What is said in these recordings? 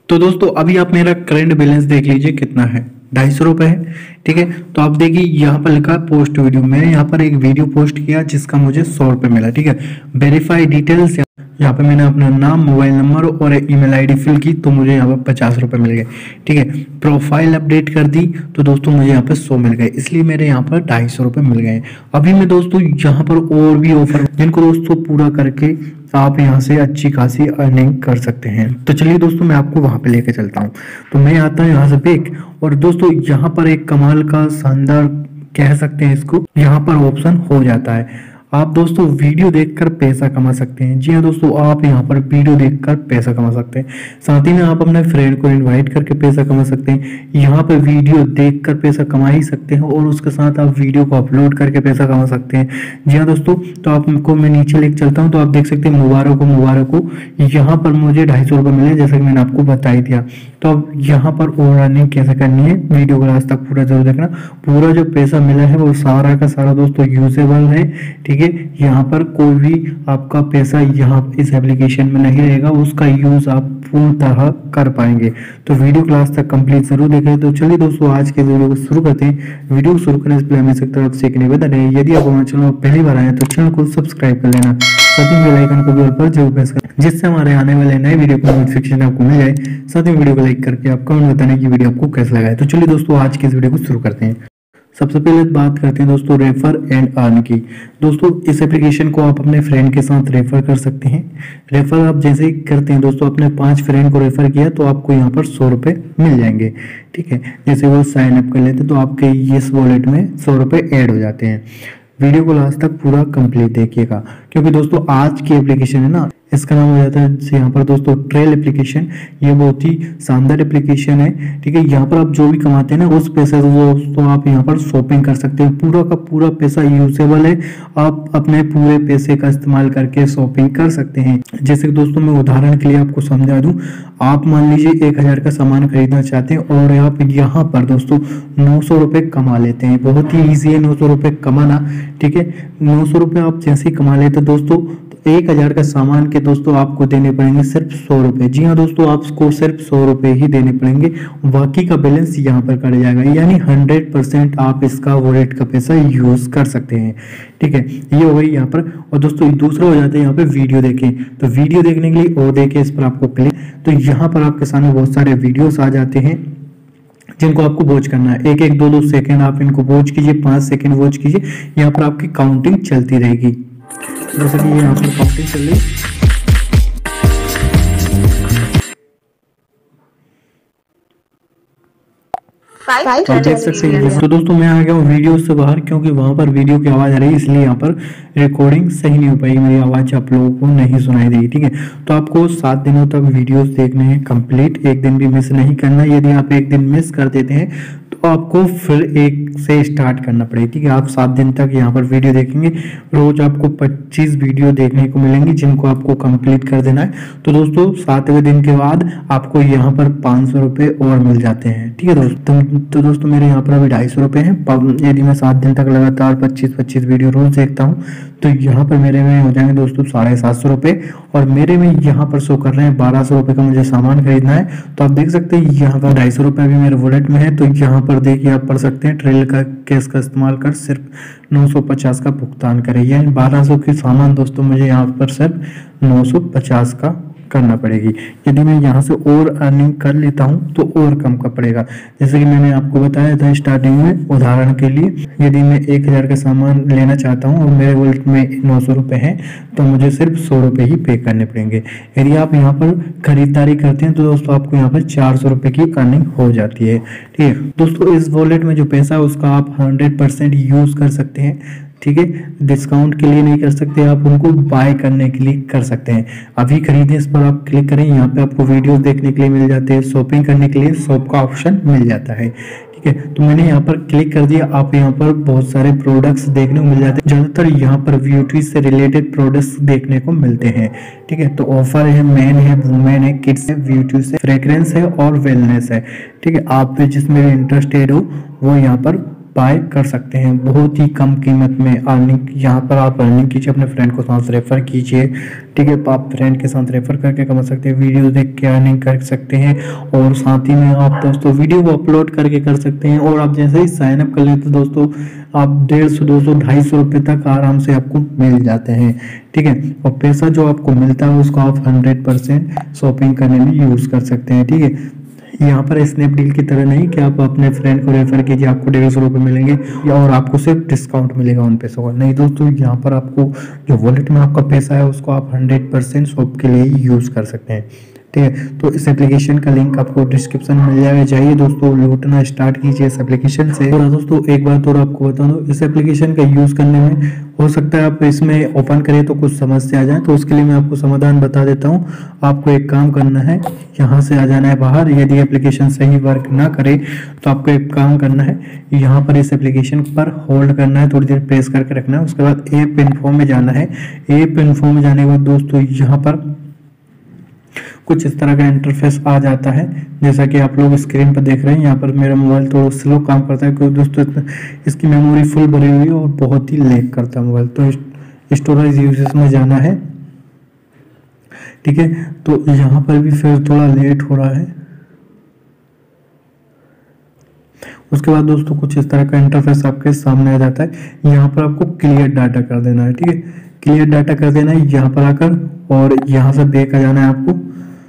तो दोस्तों अभी आप मेरा करंट बैलेंस देख लीजिए कितना है, 250 रुपये है। ठीक है, तो आप देखिए यहाँ पर लिखा है पोस्ट वीडियो। मैंने यहाँ पर एक वीडियो पोस्ट किया जिसका मुझे 100 रुपये मिला। ठीक है, वेरीफाई डिटेल्स, यहाँ पे मैंने अपना नाम, मोबाइल नंबर और ईमेल आईडी फिल की तो मुझे यहाँ पर 50 रुपये मिल गए। ठीक है, प्रोफाइल अपडेट कर दी तो दोस्तों मुझे यहाँ पे 100 मिल गए, इसलिए मेरे यहाँ पर 250 रुपये मिल गए। अभी मैं दोस्तों यहाँ पर और भी ऑफर जिनको दोस्तों पूरा करके आप यहाँ से अच्छी खासी अर्निंग कर सकते हैं। तो चलिए दोस्तों मैं आपको वहाँ पे लेके चलता हूँ। तो मैं आता हूँ यहाँ से बैक, और दोस्तों यहाँ पर एक कमाल का शानदार कह सकते हैं इसको, यहाँ पर ऑप्शन हो जाता है आप दोस्तों वीडियो देखकर पैसा कमा सकते हैं। जी हाँ दोस्तों, आप यहाँ पर वीडियो देखकर पैसा कमा सकते हैं। साथ ही में आप अपने फ्रेंड को इनवाइट करके पैसा कमा सकते हैं। यहाँ पर वीडियो देखकर पैसा कमा ही सकते हैं और उसके साथ आप वीडियो को अपलोड करके पैसा कमा सकते हैं। जी हाँ दोस्तों, तो आपको मैं नीचे लेके चलता हूँ। तो आप देख सकते हैं मुबारक हो यहाँ पर मुझे 250 रुपये मिले, जैसा कि मैंने आपको बता ही दिया। तो अब यहाँ पर और अर्निंग कैसे करनी है, वीडियो को लास्ट तक पूरा जरूर देखना। पूरा जो पैसा मिला है वो सारा का सारा दोस्तों यूजेबल है। ठीक है, यहाँ पर कोई भी आपका पैसा यहाँ इस एप्लीकेशन में नहीं रहेगा, उसका यूज आप पूर्ण तरह कर पाएंगे। तो वीडियो क्लास तक कंप्लीट जरूर देखें। तो चलिए दोस्तों आज के वीडियो को शुरू करते हैं। वीडियो को शुरू करने से पहले हमें तरफ से एक निवेदन है, यदि आप हमारे चैनल पहली बार आए तो चैनल को सब्सक्राइब कर लेना, साथ ही बेल आइकन को भी ऑल पर जरूर प्रेस करें, जिससे हमारे आने वाले नए वीडियो का नोटिफिकेशन आपको मिल जाए। साथ ही वीडियो को लाइक करके आप कमेंट बताने की वीडियो आपको कैसा लगा है। तो चलिए दोस्तों आज के इस वीडियो को शुरू करते हैं। सबसे पहले बात करते हैं दोस्तों रेफर एंड अर्न की। दोस्तों इस एप्लीकेशन को आप अपने फ्रेंड के साथ रेफर कर सकते हैं। रेफर आप जैसे ही करते हैं दोस्तों, अपने 5 फ्रेंड को रेफर किया तो आपको यहाँ पर 100 रुपये मिल जाएंगे। ठीक है, जैसे वो साइन अप कर लेते तो आपके इस वॉलेट में 100 रुपये ऐड हो जाते हैं। वीडियो को लास्ट तक पूरा कंप्लीट देखिएगा, क्योंकि दोस्तों आज की एप्लीकेशन है ना, इसका नाम हो जाता है यहाँ पर दोस्तों ट्रेल एप्लीकेशन। ये बहुत ही शानदार एप्लीकेशन है। ठीक है, यहाँ पर आप जो भी कमाते हैं ना उस पैसे से दोस्तों आप यहाँ पर शॉपिंग कर सकते हैं। पूरा का पूरा पैसा यूजेबल है, आप अपने पूरे पैसे का इस्तेमाल करके शॉपिंग कर सकते हैं। जैसे कि दोस्तों मैं उदाहरण के लिए आपको समझा दूं, आप मान लीजिए 1000 का सामान खरीदना चाहते हैं और आप यहाँ पर दोस्तों 900 रुपये कमा लेते हैं। बहुत ही ईजी है 900 रुपये कमाना। ठीक है, 900 रुपये आप जैसे ही कमा लेते दोस्तों, 1000 का सामान के दोस्तों आपको देने पड़ेंगे सिर्फ 100 रुपये। जी हाँ दोस्तों, आपको सिर्फ 100 रुपये ही देने पड़ेंगे, बाकी का बैलेंस यहाँ पर कट जाएगा। यानी 100% आप इसका वॉलेट का पैसा यूज कर सकते हैं। ठीक है, ये हो गई यहाँ पर। और दोस्तों दूसरा हो जाता है यहाँ पे वीडियो देखें। तो वीडियो देखने के लिए और देखें इस पर आपको क्लिक, तो यहाँ पर आपके सामने बहुत सारे वीडियोस आ जाते हैं जिनको आपको वॉच करना है। 1-1, 2-2 सेकेंड आप इनको वॉच कीजिए, 5 सेकेंड वॉच कीजिए। यहाँ पर आपकी काउंटिंग चलती रहेगी, जैसे कि ये यहाँ पर काउंटिंग चल रही। तो आप देख सकते हैं। तो दोस्तों मैं आ गया हूँ वीडियो से बाहर, क्योंकि वहां पर वीडियो की आवाज आ रही है, इसलिए यहाँ पर रिकॉर्डिंग सही नहीं हो पाई, मेरी आवाज आप लोगों को नहीं सुनाई देगी। ठीक है, तो आपको 7 दिनों तक वीडियोस देखने हैं कंप्लीट, एक दिन भी मिस नहीं करना। यदि आप एक दिन मिस कर देते हैं तो आपको फिर एक से स्टार्ट करना पड़ेगा। ठीक है, आप 7 दिन तक यहाँ पर वीडियो देखेंगे। रोज आपको 25 वीडियो देखने को मिलेंगी जिनको आपको कंप्लीट कर देना है। तो दोस्तों 7वें दिन के बाद आपको यहाँ पर 500 रुपये और मिल जाते हैं। ठीक है दोस्तों, तो दोस्तों मेरे यहाँ पर अभी 250 रुपये हैं। यदि मैं 7 दिन तक लगातार 25 वीडियो रोज देखता हूँ तो यहाँ पर मेरे में हो जाएंगे दोस्तों 750 रुपये। और मेरे में यहाँ पर शो कर रहे हैं 1200 रुपये का मुझे सामान खरीदना है। तो आप देख सकते हैं यहाँ पर 250 रुपये भी मेरे वॉलेट में है। तो यहाँ पर देखिए आप पढ़ सकते हैं, ट्रेल का कैश का इस्तेमाल कर सिर्फ 950 का भुगतान करें। यानी 1200 की सामान दोस्तों मुझे यहाँ पर सिर्फ 950 का करना पड़ेगी। यदि मैं यहाँ से और अर्निंग कर लेता हूँ तो और कम का पड़ेगा। जैसे कि मैंने आपको बताया था स्टार्टिंग में, उदाहरण के लिए यदि मैं 1000 का सामान लेना चाहता हूँ और मेरे वॉलेट में 900 रुपये हैं तो मुझे सिर्फ 100 रुपये ही पे करने पड़ेंगे। यदि आप यहाँ पर खरीदारी करते हैं तो दोस्तों आपको यहाँ पर 400 रुपये की अर्निंग हो जाती है। ठीक है दोस्तों, इस वॉलेट में जो पैसा है उसका आप 100% यूज कर सकते हैं। ठीक है, डिस्काउंट के लिए नहीं कर सकते, आप उनको बाय करने के लिए कर सकते हैं। अभी खरीदें इस पर आप क्लिक करें, यहाँ पे आपको वीडियोस देखने के लिए मिल जाते हैं, शॉपिंग करने के लिए शॉप का ऑप्शन मिल जाता है। ठीक है, तो मैंने यहाँ पर क्लिक कर दिया। आप यहाँ पर बहुत सारे प्रोडक्ट्स देखने को मिल जाते हैं, ज्यादातर यहाँ पर ब्यूटी से रिलेटेड प्रोडक्ट्स देखने को मिलते हैं। ठीक है, तो ऑफर है, मैन है, वुमेन है, किड्स है, ब्यूटी से, फ्रेग्रेंस है और वेलनेस है। ठीक है, आप जिसमें इंटरेस्टेड हो वो यहाँ पर बाय कर सकते हैं बहुत ही कम कीमत में। अर्निंग यहाँ पर आप अर्निंग कीजिए, अपने फ्रेंड को साथ रेफर कीजिए, ठीक है। आप फ्रेंड के साथ रेफर करके कमा सकते हैं, वीडियो देख के अर्निंग कर सकते हैं, और साथ ही में आप दोस्तों वीडियो को अपलोड करके कर सकते हैं। और आप जैसे ही साइन अप कर लेते हैं दोस्तों, आप 150, 200, 250 रुपये तक आराम से आपको मिल जाते हैं, ठीक है। और पैसा जो आपको मिलता है उसको आप 100% शॉपिंग करने में यूज़ कर सकते हैं, ठीक है। यहाँ पर स्नैपडील की तरह नहीं कि आप अपने फ्रेंड को रेफर कीजिए आपको 150 रुपये मिलेंगे या और आपको सिर्फ डिस्काउंट मिलेगा उन पैसों का, नहीं दोस्तों। यहाँ पर आपको जो वॉलेट में आपका पैसा है उसको आप 100% शॉप के लिए यूज़ कर सकते हैं, ठीक है। तो इस एप्लीकेशन का लिंक आपको डिस्क्रिप्शन में मिल जाएगा, जाइए दोस्तों लूटना स्टार्ट कीजिए इस एप्लीकेशन से। और दोस्तों एक बात और आपको बता दूं, इस एप्लीकेशन का यूज़ करने में हो सकता है आप इसमें ओपन करें तो कुछ समस्या आ जाए, तो उसके लिए मैं आपको समाधान बता देता हूं। आपको एक काम करना है, यहाँ से आ जाना है बाहर। यदि एप्लीकेशन सही वर्क ना करे तो आपको एक काम करना है, यहाँ पर इस एप्लीकेशन पर होल्ड करना है, थोड़ी देर प्रेस करके रखना है। उसके बाद ऐप इन्फो में जाना है। ऐप इन्फो में जाने के बाद दोस्तों यहाँ पर कुछ इस तरह का इंटरफेस आ जाता है, जैसा कि आप लोग स्क्रीन पर देख रहे हैं। यहाँ पर मेरा मोबाइल थोड़ा स्लो काम करता है क्योंकि दोस्तों इसकी मेमोरी फुल भरी हुई है और बहुत ही लैग करता है मोबाइल। तो स्टोरेज यूजेस में जाना है, ठीक है। तो यहाँ पर भी फिर थोड़ा लेट हो रहा है। उसके बाद दोस्तों कुछ इस तरह का इंटरफेस आपके सामने आ जाता है। यहाँ पर आपको क्लियर डाटा कर देना है, ठीक है। क्लियर डाटा कर देना है यहाँ पर आकर, और यहाँ से बैक आ जाना है आपको।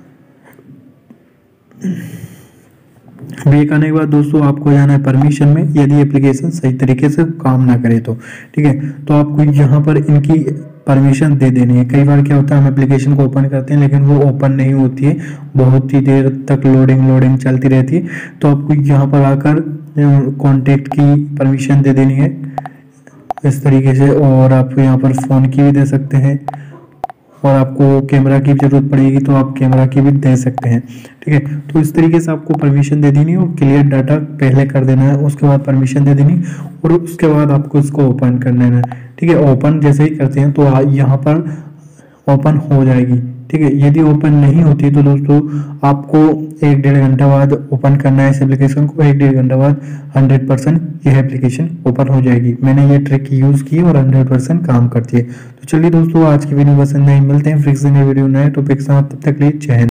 बैक आने के बाद दोस्तों आपको जाना है परमिशन में, यदि एप्लीकेशन सही तरीके से काम ना करे तो, ठीक है। तो आपको यहाँ पर इनकी परमिशन दे देनी है। कई बार क्या होता है हम एप्लीकेशन को ओपन करते हैं लेकिन वो ओपन नहीं होती है, बहुत ही देर तक लोडिंग चलती रहती है। तो आपको यहाँ पर आकर कॉन्टेक्ट की परमिशन दे देनी है इस तरीके से, और आप यहाँ पर फ़ोन की भी दे सकते हैं, और आपको कैमरा की जरूरत पड़ेगी तो आप कैमरा की भी दे सकते हैं, ठीक है। तो इस तरीके से आपको परमिशन दे देनी है और क्लियर डाटा पहले कर देना है, उसके बाद परमिशन दे देनी, और उसके बाद आपको इसको ओपन कर लेना है, ठीक है। ओपन जैसे ही करते हैं तो यहाँ पर ओपन हो जाएगी, ठीक है। यदि ओपन नहीं होती तो दोस्तों आपको 1-1.5 घंटा बाद ओपन करना है इस एप्लीकेशन को। 1-1.5 घंटा बाद 100% यह एप्लीकेशन ओपन हो जाएगी। मैंने ये ट्रिक यूज़ की और 100% काम करती है। तो चलिए दोस्तों आज की वीडियो बस नहीं, मिलते हैं फिर से नई वीडियो नए टॉपिक के साथ, तब तक लिए जय हिंद।